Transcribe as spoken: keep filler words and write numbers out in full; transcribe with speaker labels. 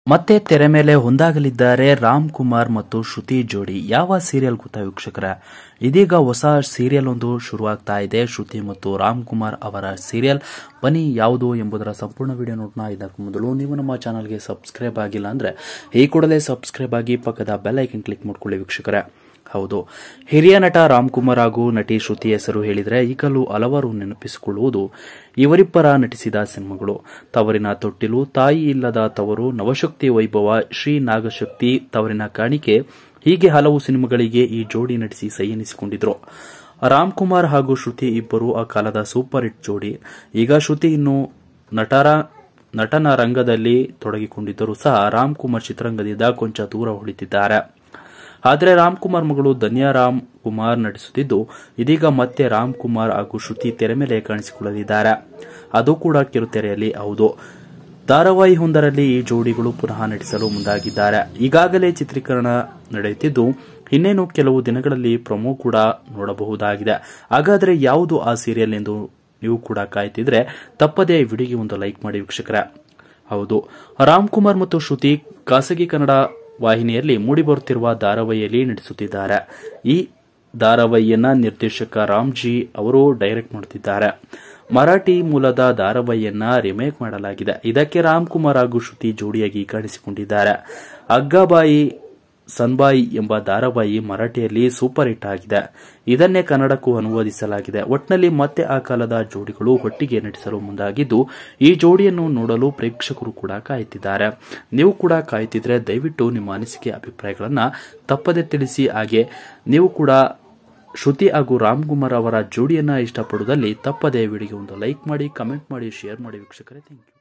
Speaker 1: ಮತ್ತೆ ತೆರೆ ಮೇಲೆ ಒಂದಾಗಲಿದ್ದಾರೆ ರಾಮ್ ಕುಮಾರ್ ಮತ್ತು ಶ್ರುತಿ ಜೋಡಿ. ಯಾವ ಸೀರಿಯಲ್ ಗೊತ್ತಾ ವೀಕ್ಷಕರೇ? ಇದೀಗ ಹೊಸ ಸೀರಿಯಲ್ ಒಂದು ಶುರುವಾಗ್ತಾ ಇದೆ, ಶ್ರುತಿ ಮತ್ತು ರಾಮ್ ಕುಮಾರ್ ಅವರ ಸೀರಿಯಲ್. ಬನ್ನಿ ಯಾವುದು ಎಂಬುದರ ಸಂಪೂರ್ಣ ವಿಡಿಯೋ ನೋಡೋಣ. ಇದಕ್ಕೂ ಮೊದಲು ನೀವು ನಮ್ಮ ಚಾನಲ್ಗೆ ಸಬ್ಸ್ಕ್ರೈಬ್ ಆಗಿಲ್ಲ ಅಂದ್ರೆ ಈ ಕೂಡಲೇ ಸಬ್ಸ್ಕ್ರೈಬ್ ಆಗಿ ಪಕ್ಕದ ಬೆಲ್ ಐಕನ್ ಕ್ಲಿಕ್ ಮಾಡ್ಕೊಳ್ಳಿ ವೀಕ್ಷಕರೇ. ಹೌದು, ಹಿರಿಯ ನಟ ರಾಮ್ ಕುಮಾರ್ ಹಾಗೂ ನಟಿ ಶ್ರುತಿ ಹೆಸರು ಹೇಳಿದರೆ ಈಗಲೂ ಹಲವರು ನೆನಪಿಸಿಕೊಳ್ಳುವುದು ಇವರಿಬ್ಬರ ನಟಿಸಿದ ಸಿನಿಮಾಗಳು. ತವರಿನ ತೊಟ್ಟಿಲು, ತಾಯಿ ಇಲ್ಲದ ತವರು, ನವಶಕ್ತಿ ವೈಭವ, ಶ್ರೀ ನಾಗಶಕ್ತಿ, ತವರಿನ ಕಾಣಿಕೆ ಹೀಗೆ ಹಲವು ಸಿನಿಮಾಗಳಿಗೆ ಈ ಜೋಡಿ ನಟಿಸಿ ಸೈ ಎನಿಸಿಕೊಂಡಿದ್ರು. ರಾಮ್ ಕುಮಾರ್ ಹಾಗೂ ಶ್ರುತಿ ಇಬ್ಬರು ಆ ಕಾಲದ ಸೂಪರ್ ಹಿಟ್ ಜೋಡಿ. ಈಗ ಶ್ರುತಿ ಇನ್ನು ನಟರ ನಟನ ರಂಗದಲ್ಲಿ ತೊಡಗಿಕೊಂಡಿದ್ದರೂ ಸಹ ರಾಮ್ ಕುಮಾರ್ ಚಿತ್ರರಂಗದಿಂದ ಕೊಂಚ ದೂರ ಉಳಿದಿದ್ದಾರೆ. ಆದರೆ ರಾಮ್ ಕುಮಾರ್ ಮಗಳು ಧನ್ಯಾ ರಾಮ್ ಕುಮಾರ್ ನಟಿಸುತ್ತಿದ್ದು, ಇದೀಗ ಮತ್ತೆ ರಾಮ್ ಕುಮಾರ್ ಹಾಗೂ ಶ್ರುತಿ ತೆರೆ ಮೇಲೆ ಕಾಣಿಸಿಕೊಳ್ಳಲಿದ್ದಾರೆ, ಅದು ಕೂಡ ಕಿರುತೆರೆಯಲ್ಲಿ. ಹೌದು, ಧಾರಾವಾಹಿ ಒಂದರಲ್ಲಿ ಈ ಜೋಡಿಗಳು ಪುನಃ ನಟಿಸಲು ಮುಂದಾಗಿದ್ದಾರೆ. ಈಗಾಗಲೇ ಚಿತ್ರೀಕರಣ ನಡೆಯುತ್ತಿದ್ದು, ಇನ್ನೇನು ಕೆಲವು ದಿನಗಳಲ್ಲಿ ಪ್ರೊಮೋ ಕೂಡ ನೋಡಬಹುದಾಗಿದೆ. ಹಾಗಾದರೆ ಯಾವುದು ಆ ಸೀರಿಯಲ್ ಎಂದು ನೀವು ಕೂಡ ಕಾಯ್ತಿದ್ರೆ ತಪ್ಪದೇ ವಿಡಿಯೋಗೆ ಒಂದು ಲೈಕ್ ಮಾಡಿ ವೀಕ್ಷಕರೇ. ಹೌದು, ರಾಮ್ ಕುಮಾರ್ ಮತ್ತು ಶ್ರುತಿ ಖಾಸಗಿ ಕನ್ನಡ ವಾಹಿನಿಯಲ್ಲಿ ಮೂಡಿಬರುತ್ತಿರುವ ಧಾರಾವಾಹಿಯಲ್ಲಿ ನಟಿಸುತ್ತಿದ್ದಾರೆ. ಈ ಧಾರಾವಾಹಿಯನ್ನ ನಿರ್ದೇಶಕ ರಾಮ್ಜಿ ಅವರು ಡೈರೆಕ್ಟ್ ಮಾಡುತ್ತಿದ್ದಾರೆ. ಮರಾಠಿ ಮೂಲದ ಧಾರಾವಾಹಿಯನ್ನ ರಿಮೇಕ್ ಮಾಡಲಾಗಿದೆ. ಇದಕ್ಕೆ ರಾಮ್ ಕುಮಾರ್ ಹಾಗೂ ಶ್ರುತಿ ಜೋಡಿಯಾಗಿ ಕಾಣಿಸಿಕೊಂಡಿದ್ದಾರೆ. ಅಗ್ಗಾಬಾಯಿ ಸನ್ಬಾಯಿ ಎಂಬ ಧಾರಾವಾಹಿ ಮರಾಠಿಯಲ್ಲಿ ಸೂಪರ್ ಹಿಟ್ ಆಗಿದೆ. ಇದನ್ನೇ ಕನ್ನಡಕ್ಕೂ ಅನುವಾದಿಸಲಾಗಿದೆ. ಒಟ್ನಲ್ಲಿ ಮತ್ತೆ ಆ ಕಾಲದ ಜೋಡಿಗಳು ಒಟ್ಟಿಗೆ ನಟಿಸಲು ಮುಂದಾಗಿದ್ದು, ಈ ಜೋಡಿಯನ್ನು ನೋಡಲು ಪ್ರೇಕ್ಷಕರು ಕೂಡ ಕಾಯುತ್ತಿದ್ದಾರೆ. ನೀವು ಕೂಡ ಕಾಯುತ್ತಿದ್ರೆ ದಯವಿಟ್ಟು ನಿಮ್ಮ ಅನಿಸಿಕೆ ಅಭಿಪ್ರಾಯಗಳನ್ನ ತಪ್ಪದೆ ತಿಳಿಸಿ. ಹಾಗೆ ನೀವು ಕೂಡ ಶ್ರುತಿ ಹಾಗೂ ರಾಮ್ ಕುಮಾರ್ ಅವರ ಜೋಡಿಯನ್ನ ಇಷ್ಟಪಡುವುದಲ್ಲಿ ತಪ್ಪದೆ ವಿಡಿಯೋಗೆ ಒಂದು ಲೈಕ್ ಮಾಡಿ, ಕಮೆಂಟ್ ಮಾಡಿ, ಶೇರ್ ಮಾಡಿ ವೀಕ್ಷಕರೇ. Thank you.